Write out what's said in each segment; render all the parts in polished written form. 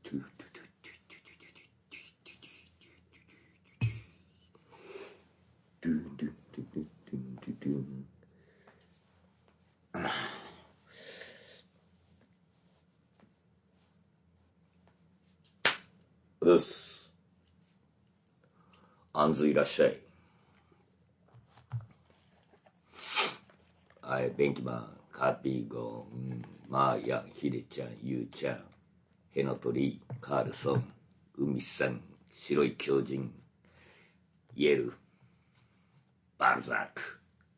うっす。あんずいらっしゃい。はい、ベンキマン、カピゴン、マーヤン、ヒデちゃん、ユウちゃん、ヘノトリ、カールソン、海さん、白い狂人、イエル、バルザック。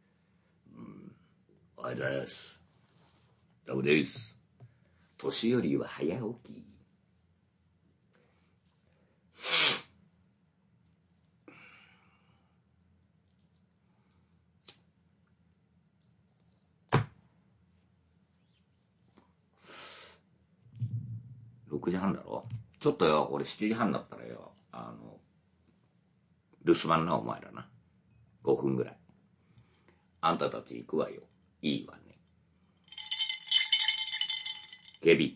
おはようございます。どうもです。年寄りは早起き。6時半だろ。ちょっとよ、俺7時半になったらよ、留守番な、お前らな。5分ぐらい。あんたたち行くわよ。いいわね。ケビ。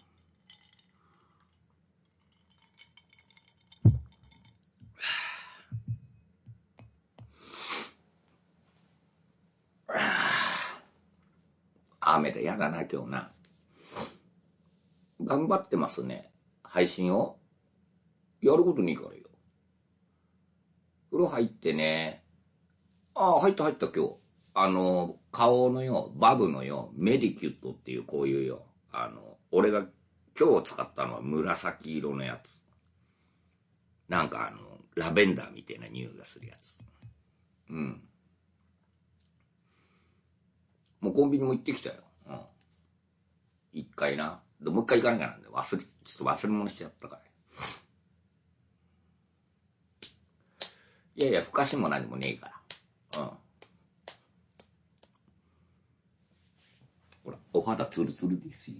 雨でやだな、今日な。頑張ってますね。配信をやることねえからよ。風呂入ってね。ああ、入った今日。顔のよ、バブのよ、メディキュットっていうこういうよ。俺が今日使ったのは紫色のやつ。なんかラベンダーみたいな匂いがするやつ。うん。もうコンビニも行ってきたよ。うん。一回な。でもう一回行かなきゃなんで、ちょっと忘れ物しちゃったから。いやいや、ふかしも何もねえから。うん。ほら、お肌ツルツルですよ。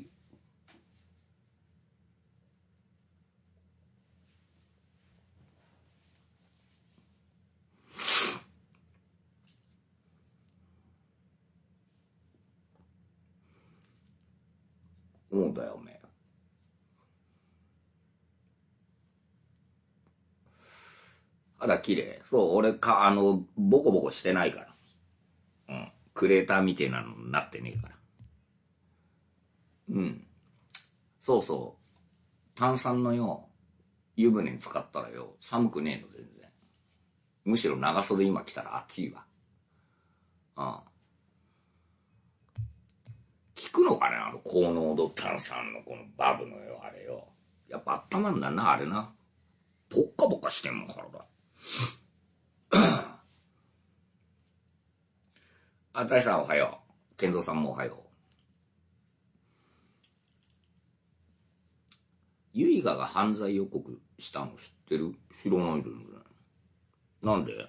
そうだよ、おめえ。肌綺麗。そう、俺ボコボコしてないから。うん。クレーターみたいなのになってねえから。うん。そうそう。炭酸のよ、湯船に浸かったらよ、寒くねえの、全然。むしろ長袖今着たら暑いわ。うん。効くのかね、高濃度炭酸のこのバブのよ、あれよ。やっぱ温まんだな、あれな。ポッカポカしてんもん、体。あたいさんおはよう。健三さんもおはよう。ユイガが犯罪予告したの知ってる？知らないでね。なんで？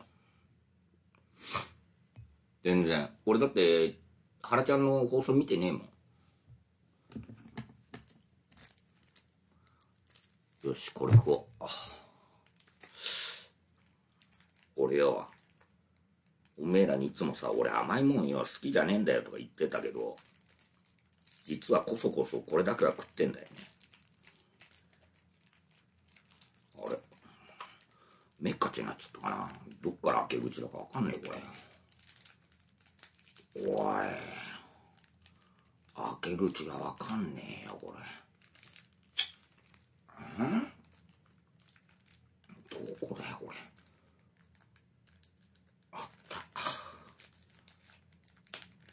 全然。俺だって、原ちゃんの放送見てねえもん。よし、これ食おう。俺よ、おめえらにいつもさ、俺甘いもんよ、好きじゃねえんだよとか言ってたけど、実はこそこそこれだけは食ってんだよね。あれ？めっかちになっちゃったかな。どっから開け口だかわかんねえ、これ。おい。開け口がわかんねえよ、これ。どこだよ、これ。あった。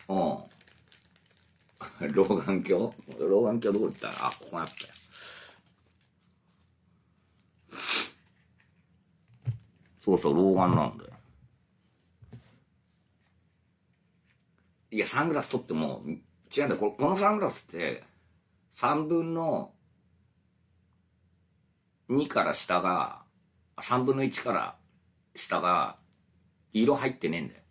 うん。老眼鏡どこ行ったら、ここにあったよ。そうそう、老眼なんだよ。いや、サングラス取っても、違うんだよ。このサングラスって、3分の2から下が、3分の1から下が、色入ってねえんだよ。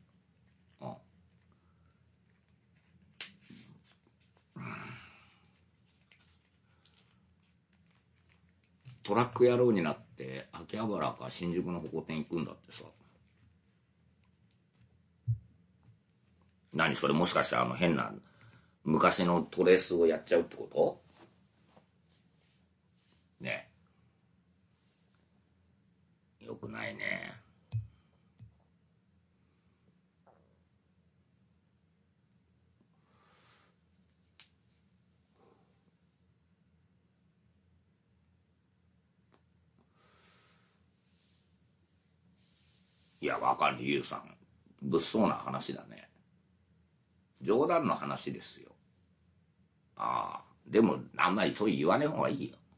トラック野郎になって、秋葉原か新宿のホコ天行くんだってさ。何それ、もしかして変な、昔のトレースをやっちゃうってこと？ねよくないね。いや、わかる、ゆうさん。物騒な話だね。冗談の話ですよ。ああ、でも、あんまりそう言わねえ方がいいよ。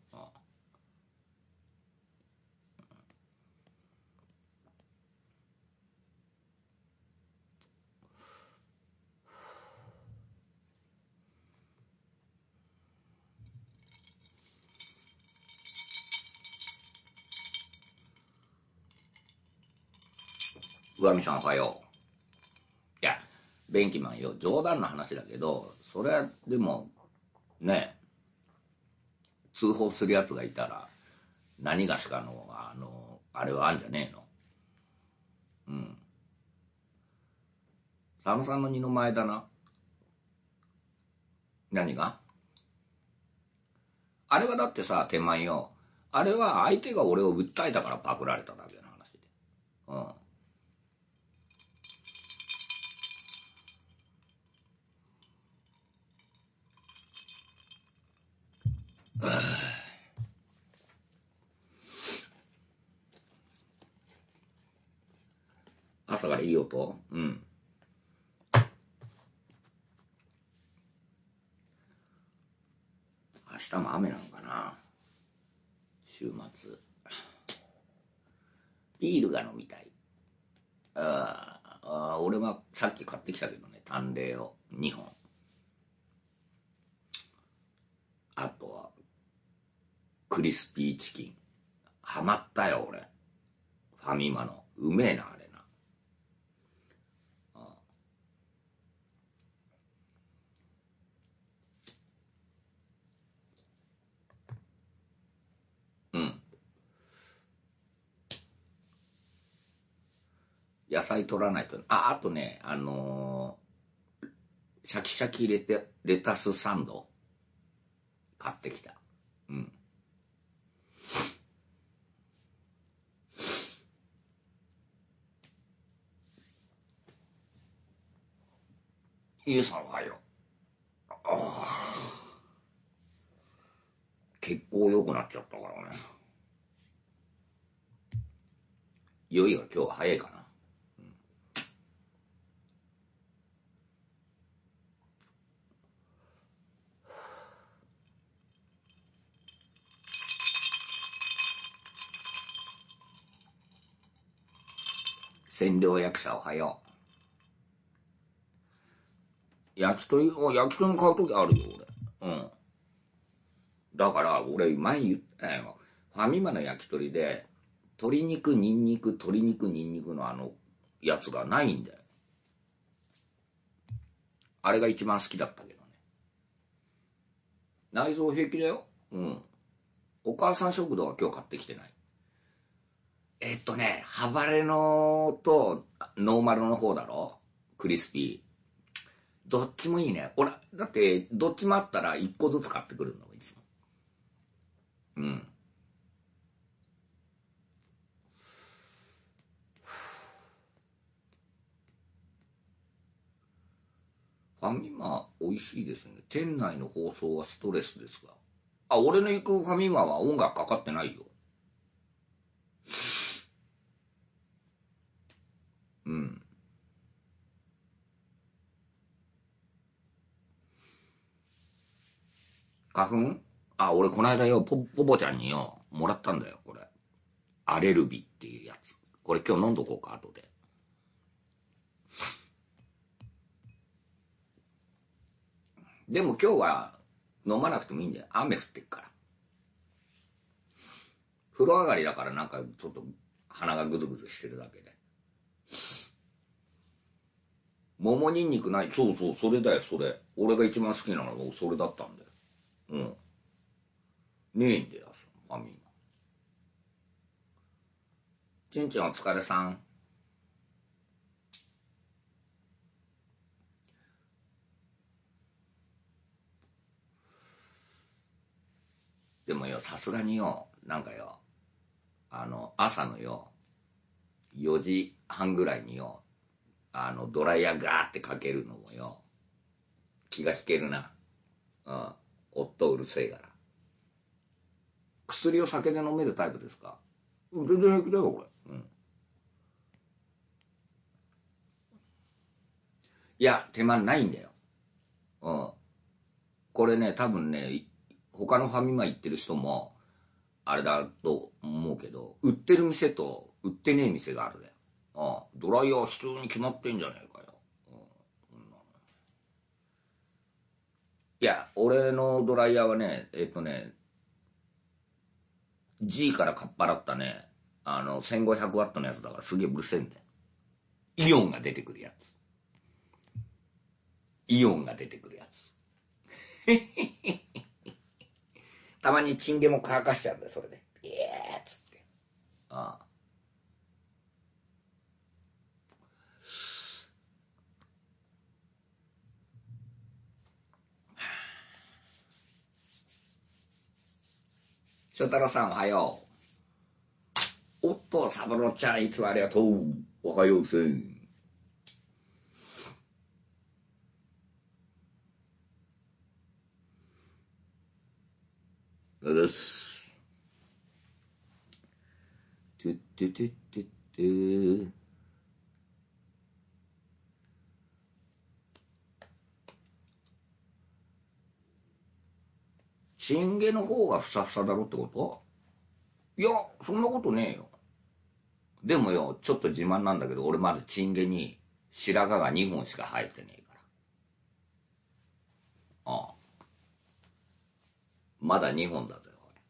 上見さんおはよう。いや、ベンキマンよ、冗談の話だけど、それはでも、ね、通報するやつがいたら、何がしかの、あれはあんじゃねえの。うん。佐野さんの二の前だな。何があれはだってさ、手前よ。あれは相手が俺を訴えたからパクられただけの話で。うん。朝からいい音。うん。明日も雨なのかな。週末。ビールが飲みたい。俺はさっき買ってきたけどね、淡麗を2本。あとは、クリスピーチキン。ハマったよ、俺。ファミマの。うめえな、あれな。うん。野菜取らないと。あとね、シャキシャキレタスサンド。買ってきた。うん。ゆうさんおはよう。結構良くなっちゃったからね。酔いが今日は早いかな。千両役者おはよう。焼き鳥も買うときあるよ、俺。うん。だから、俺、前言ったよ。ファミマの焼き鳥で、鶏肉、ニンニク、鶏肉、ニンニクのやつがないんだよ。あれが一番好きだったけどね。内臓平気だよ。うん。お母さん食堂は今日買ってきてない。ハバレノとノーマルの方だろ、クリスピー。どっちもいいね。俺、だって、どっちもあったら一個ずつ買ってくるの、いつも。うん。ファミマ、美味しいですね。店内の放送はストレスですが。俺の行くファミマは音楽かかってないよ。うん。花粉俺この間よ、ポポちゃんによ、もらったんだよ、これ。アレルビっていうやつ。これ今日飲んどこうか、後で。でも今日は飲まなくてもいいんだよ。雨降ってっから。風呂上がりだからなんかちょっと鼻がぐずぐずしてるだけで。ももにんにくない。そうそう、それだよ、それ。俺が一番好きなのはそれだったんだよ。うん。ねえんだよ、ファミマ。ちんちんお疲れさん。でもよ、さすがによ、なんかよ、朝のよ、 4時半ぐらいによ、ドライヤーガーってかけるのもよ、気が引けるな。うん。夫うるせえから。薬を酒で飲めるタイプですか？全然平気だよ、これ。うん。いや、手間ないんだよ。うん。これね、多分ね、他のファミマ行ってる人も、あれだと思うけど、売ってる店と売ってねえ店があるね。ドライヤー普通に決まってんじゃねえかよ。いや、俺のドライヤーはね、G からかっぱらったね、1500ワットのやつだからすげえうるせえんだよ。イオンが出てくるやつ。イオンが出てくるやつ。たまにチンゲも乾かしちゃうんだよ、それで。イエーっつって。ああ。翔太郎さんおはよう。おっと、サブロちゃんいつもありがとう。おはようすん。うです。トゥットゥトゥットゥットゥ。チンゲの方がふさふさだろってこと？いや、そんなことねえよ。でもよ、ちょっと自慢なんだけど、俺まだチンゲに白髪が2本しか生えてねえから。ああ。まだ2本だぜ。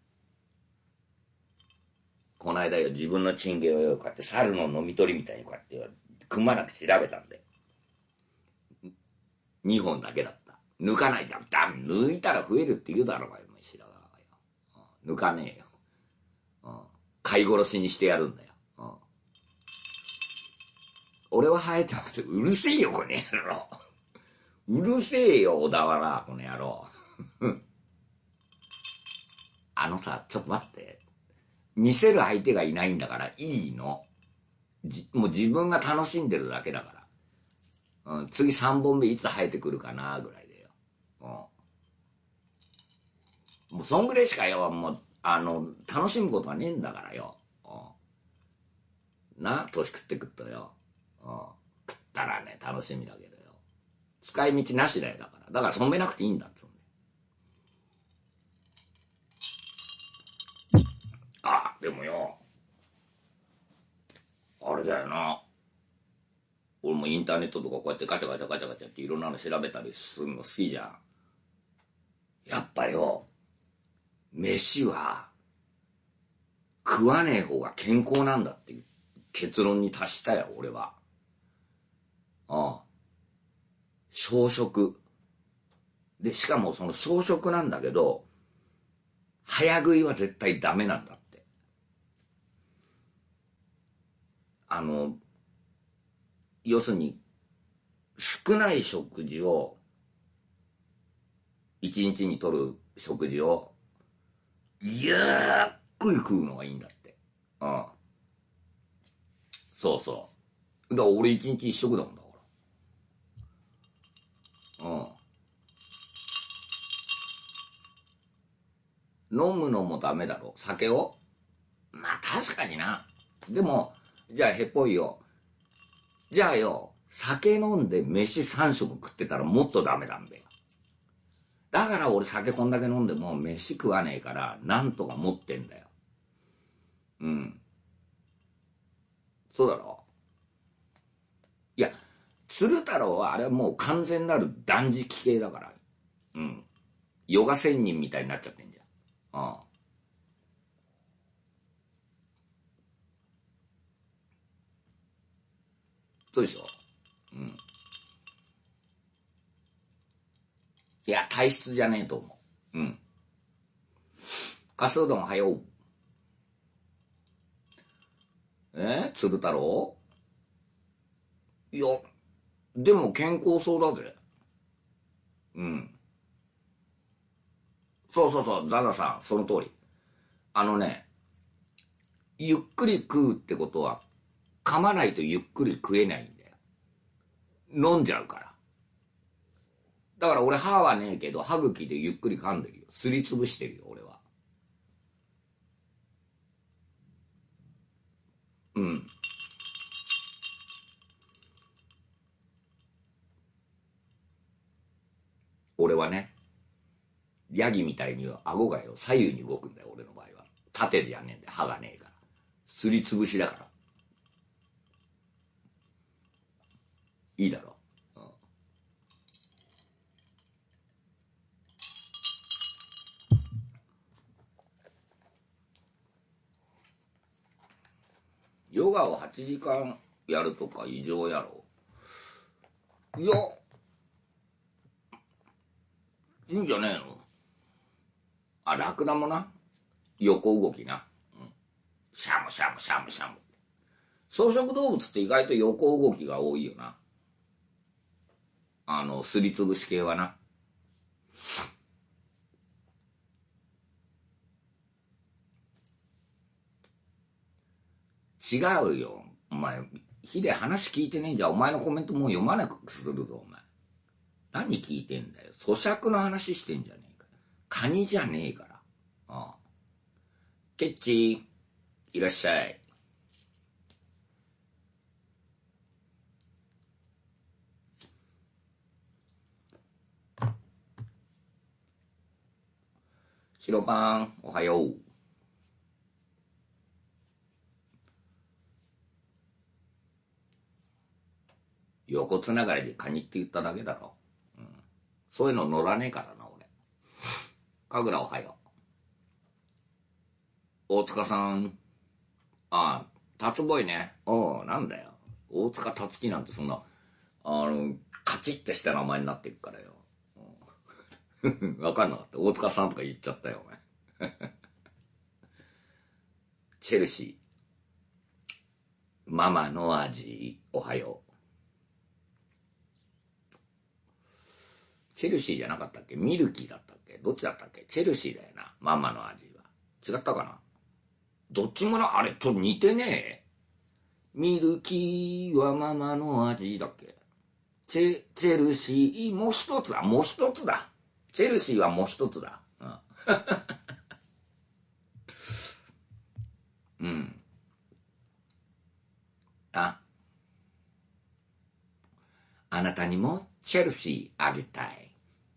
この間よ、自分のチンゲをよ、こうやって猿の飲み取りみたいにこうやってよ、くまなく調べたんで。2本だけだった。抜かないだ。抜いたら増えるって言うだろうがよ、白髪がよ。抜かねえよ。飼い殺しにしてやるんだよ。俺は生えてます。うるせえよ、この野郎。うるせえよ、小田原、この野郎。ちょっと待って。見せる相手がいないんだからいいの。もう自分が楽しんでるだけだから。次3本目いつ生えてくるかな、ぐらいでよ。もうそんぐらいしかよ、もう、楽しむことはねえんだからよ。な、年食ってくっとよ。食ったらね、楽しみだけどよ。使い道なしだよ、だから。だから染めなくていいんだっつうんで。でもよ、あれだよな。俺もインターネットとかこうやってガチャガチャガチャガチャっていろんなの調べたりするの好きじゃん。やっぱよ、飯は食わねえ方が健康なんだっていう結論に達したよ、俺は。小食。で、しかもその小食なんだけど、早食いは絶対ダメなんだって。要するに、少ない食事を、一日にとる食事を、ゆっくり食うのがいいんだって。そうそう。だから俺一日一食だもんだから。飲むのもダメだろ。酒を？まあ確かにな。でも、じゃあへっぽいよ。じゃあよ、酒飲んで飯3食食ってたらもっとダメなんだよ。だから俺酒こんだけ飲んでも飯食わねえから、なんとか持ってんだよ。うん。そうだろ？いや、鶴太郎はあれはもう完全なる断食系だから。うん。ヨガ仙人みたいになっちゃってんじゃん。そうでしょ？うん。いや、体質じゃねえと思う。うん。かすうどんはよう。鶴太郎？いや、でも健康そうだぜ。うん。そうそうそう、ザザさん、その通り。あのね、ゆっくり食うってことは、 噛まないとゆっくり食えないんだよ。飲んじゃうから。だから俺歯はねえけど、歯茎でゆっくり噛んでるよ。すりつぶしてるよ、俺は。うん。俺はね、ヤギみたいに顎がよ、左右に動くんだよ、俺の場合は。縦でやねえんだよ、歯がねえから。すりつぶしだから。いいだろ。うん、ヨガを8時間やるとか異常やろ。いや、いいんじゃねえの。あ、ラクダもな。横動きな。うん。シャムシャムシャムシャム。草食動物って意外と横動きが多いよな。すりつぶし系はな。違うよ。お前、ヒデ話聞いてねえじゃん。お前のコメントもう読まなくするぞ、お前。何聞いてんだよ。咀嚼の話してんじゃねえか。カニじゃねえから。ああ。ケッチー、いらっしゃい。白パン、おはよう。横つながりでカニって言っただけだろ。うん。そういうの乗らねえからな、俺。神楽おはよう。大塚さん。ああ、達ボイね。おう、なんだよ。大塚達樹なんてそんな、カチッてした名前になってるからよ。わかんなかった。大塚さんとか言っちゃったよ、お前。チェルシー。ママの味、おはよう。チェルシーじゃなかったっけ？ミルキーだったっけ？どっちだったっけ？チェルシーだよな。ママの味は。違ったかな？どっちもな、あれ、ちょっと似てねえ。ミルキーはママの味だっけ？チェルシー、もう一つだ。もう一つだ。チェルシーはもう一つだ。うん。うん。あ、あなたにもチェルシーあげたい。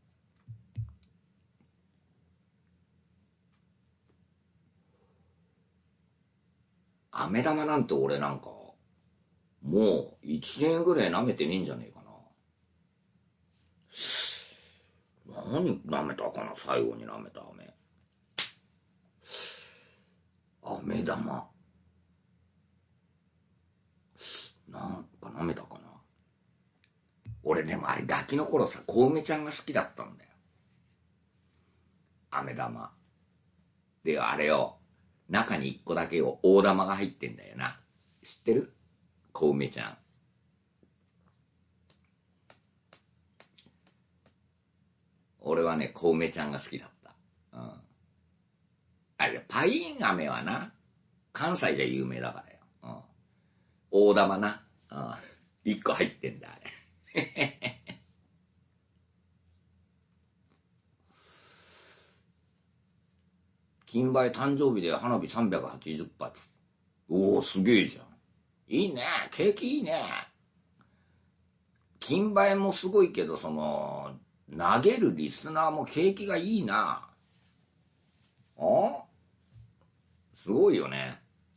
飴玉なんて俺なんか、もう一年ぐらい舐めてねえんじゃねえかな。何舐めたかな、最後に舐めた飴。飴玉。なんか舐めたかな。俺でもあれガキの頃さ、小梅ちゃんが好きだったんだよ。飴玉。で、あれを、中に一個だけよ、大玉が入ってんだよな。知ってる？小梅ちゃん。俺はね、小梅ちゃんが好きだった。うん。あれ、パイン飴はな、関西じゃ有名だからよ。うん。大玉な。うん。一個入ってんだ、あれ。金梅誕生日で花火380発。おお、すげえじゃん。いいね。景気いいね。金梅もすごいけど、投げるリスナーも景気がいいな。あ、すごいよね。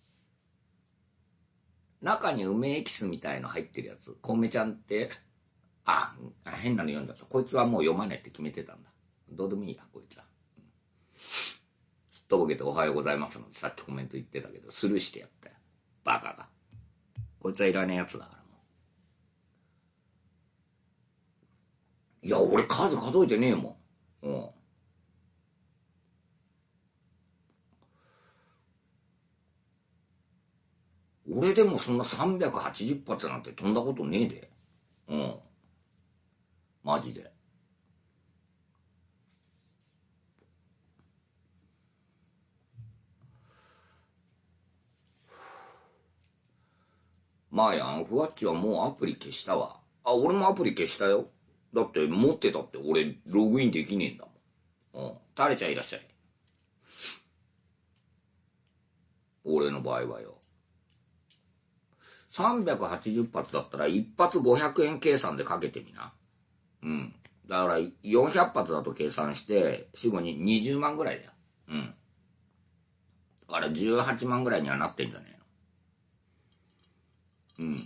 中に梅エキスみたいの入ってるやつ。コウメちゃんって、あ、変なの読んじゃった。こいつはもう読まないって決めてたんだ。どうでもいいや、こいつは。すっとぼけておはようございますので、さっきコメント言ってたけど、スルーしてやったよ。バカが。こいつはいらねえやつだからもう。いや、俺数数えてねえもん。うん。俺でもそんな380発なんて飛んだことねえで。うん。マジで。 まあやん、ふわっちはもうアプリ消したわ。あ、俺もアプリ消したよ。だって持ってたって俺ログインできねえんだもん。うん。タレちゃんいらっしゃい。俺の場合はよ。380発だったら一発500円計算でかけてみな。うん。だから400発だと計算して、死後に20万ぐらいだよ。うん。だから18万ぐらいにはなってんじゃねえの。うん。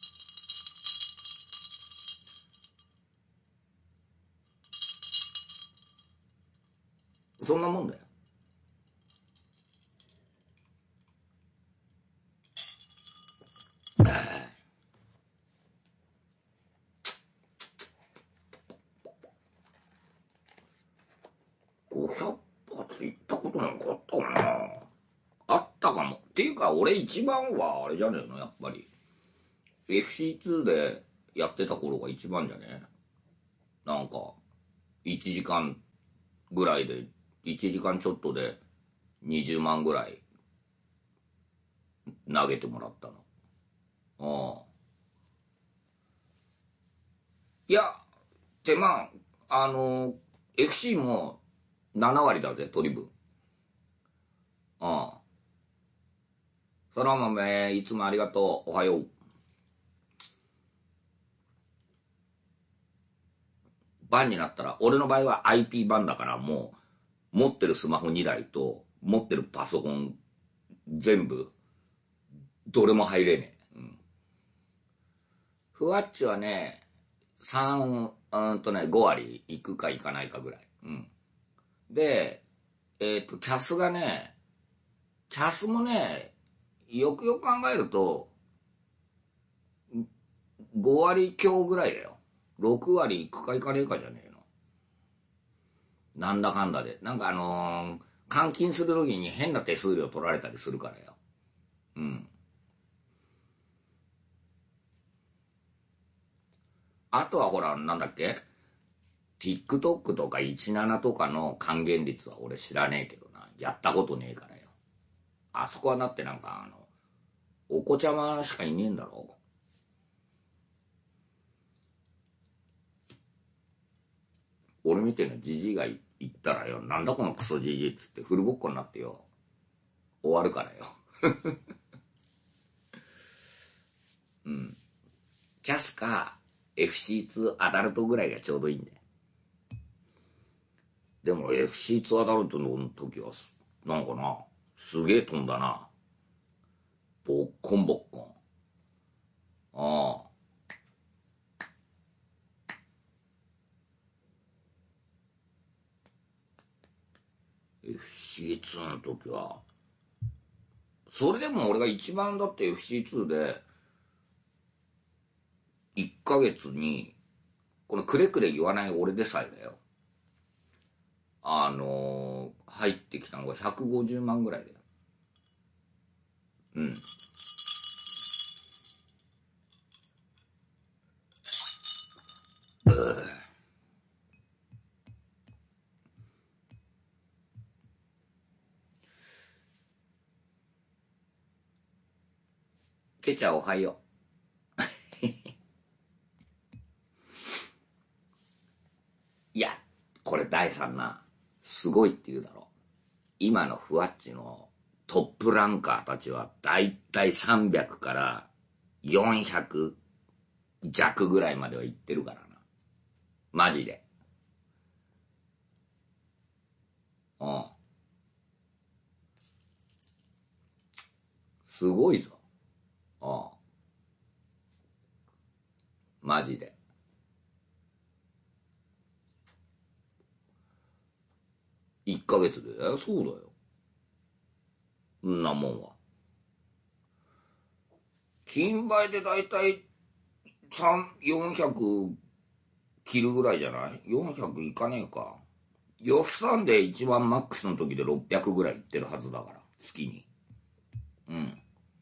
そんなもんだよ。500発行ったことなんかあったかな。あったかも。っていうか、俺一番はあれじゃねえの、やっぱり。FC2 でやってた頃が一番じゃねえ。なんか、1時間ぐらいで、1時間ちょっとで20万ぐらい投げてもらったの。ああ。いや、ってまあ、FC も7割だぜ、取り分。ああ。そら豆、いつもありがとう。おはよう。バンになったら、俺の場合は IP バンだからもう、持ってるスマホ2台と、持ってるパソコン全部、どれも入れねえ。うん。ふわっちはね、5割いくかいかないかぐらい。うん。で、キャスがね、キャスもね、よくよく考えると、5割強ぐらいだよ。6割いくかいかねえかじゃねえの。なんだかんだで。なんか換金するときに変な手数料取られたりするからよ。うん。あとはほら、なんだっけ ?TikTok とか17とかの還元率は俺知らねえけどな。やったことねえからよ。あそこはだってなんかお子ちゃましかいねえんだろ。俺みてえなジジイが言ったらよ、なんだこのクソジジイっつってフルボッコになってよ、終わるからよ。うん。キャスか FC2 アダルトぐらいがちょうどいいんだよ。でも FC2 アダルトの時は、なんかな、すげえ飛んだな。ボッコンボッコン。ああ。FC2 の時は、それでも俺が一番だって FC2 で、1ヶ月に、このくれくれ言わない俺でさえだよ。入ってきたのが150万ぐらいだよ。うん。ケチャおはよう。いや、これ第3な、すごいって言うだろ。今のふわっちのトップランカーたちはだいたい300から400弱ぐらいまでは行ってるからな。マジで。うん。すごいぞ。うん。マジで。1ヶ月で。そうだよ。んなもんは。金売でだいたい400切るぐらいじゃない？ 400 いかねえか。予算で一番マックスの時で600ぐらいいってるはずだから、月に。うん。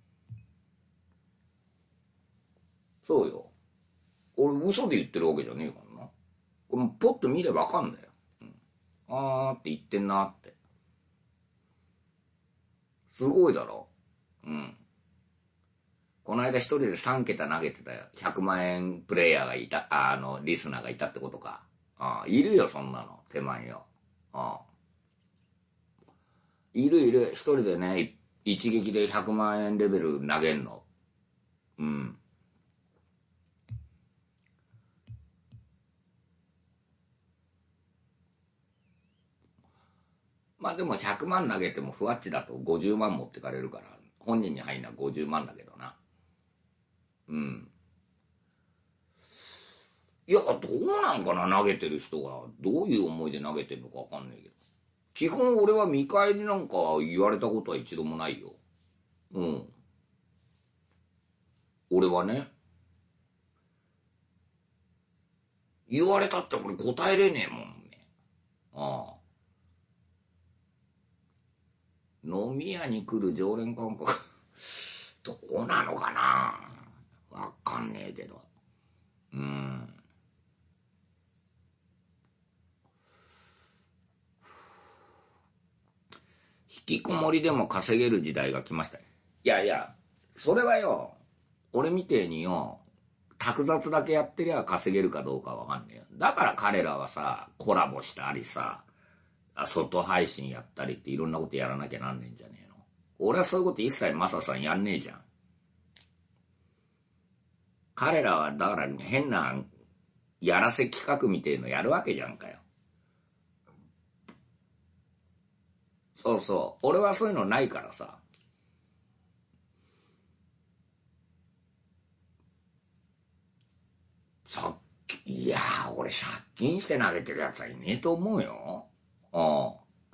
そうよ。俺嘘で言ってるわけじゃねえからな。これポッと見ればわかんだよ。うん。あーって言ってんなって。すごいだろ。うん。 この間一人で3桁投げてたよ。100万円プレイヤーがいた、リスナーがいたってことか。いるよ、そんなの。手前よ。いるいる。一人でね、一撃で100万円レベル投げんの。うん。まあでも100万投げてもふわっちだと50万持ってかれるから、本人に入んのは50万だけどな。うん。いや、どうなんかな、投げてる人が。どういう思いで投げてるのかわかんないけど。基本俺は見返りなんか言われたことは一度もないよ。うん。俺はね。言われたって俺答えれねえもんね。ああ。飲み屋に来る常連感覚どうなのかな、わかんねえけど。うん。引きこもりでも稼げる時代が来ました。いやいや、それはよ、俺みてえによ、卓雑だけやってりゃ稼げるかどうかわかんねえよ。だから彼らはさ、コラボしたりさ、外配信やったりっていろんなことやらなきゃなんねえんじゃねえの。俺はそういうこと一切マサさんやんねえじゃん。彼らはだから変なやらせ企画みてえのやるわけじゃんかよ。そうそう。俺はそういうのないからさ。さっき、いやー、俺借金して投げてるやつはいねえと思うよ。うん。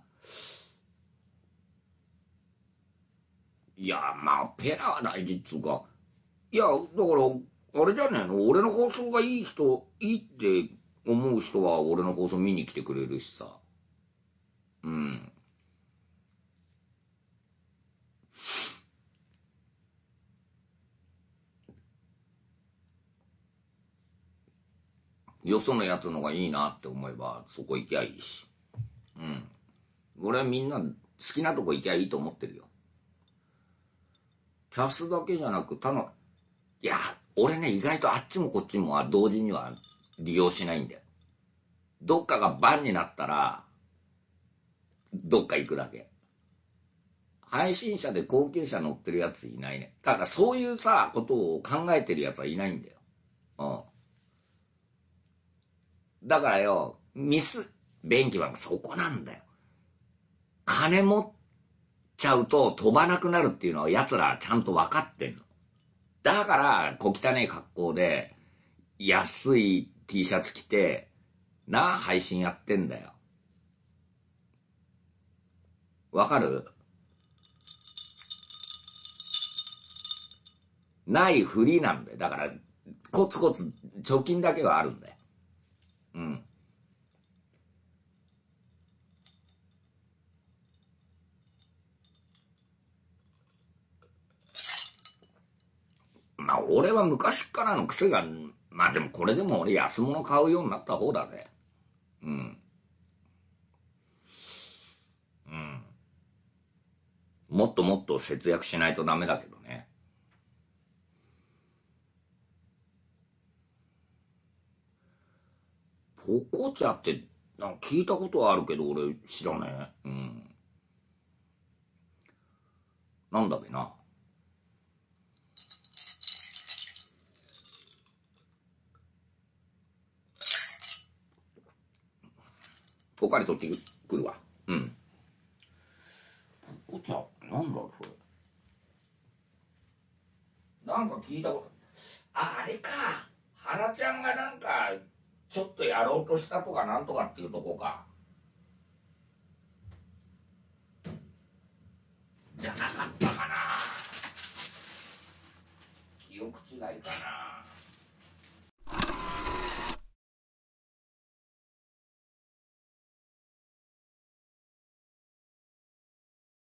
いや、まあ、ペラは大事っつうか。いや、だから、あれじゃねえの、俺の放送がいい人、いいって思う人は俺の放送見に来てくれるしさ。うん。よそのやつのがいいなって思えば、そこ行きゃいいし。うん。俺はみんな好きなとこ行きゃいいと思ってるよ。キャスだけじゃなく、いや、俺ね、意外とあっちもこっちもは同時には利用しないんだよ。どっかがバンになったら、どっか行くだけ。配信者で高級車乗ってるやついないね。だからそういうさ、ことを考えてるやつはいないんだよ。うん。だからよ、便器はそこなんだよ。金持っちゃうと飛ばなくなるっていうのは奴らちゃんと分かってんの。だから、小汚い格好で、安い T シャツ着て、配信やってんだよ。わかる？ないふりなんだよ。だから、コツコツ貯金だけはあるんだよ。うん。まあ、俺は昔からの癖が、まあでもこれでも俺安物買うようになった方だぜ。うん。うん。もっともっと節約しないとダメだけどね。ポコチャって、なんか聞いたことはあるけど俺知らねえ。うん。なんだっけな。ポカリ取ってくるわ。うん。ポコチャ、なんだそれ。なんか聞いたこと。あれか。原ちゃんがなんか、ちょっとやろうとしたとかなんとかっていうとこか。じゃなかったかな。記憶違いかな。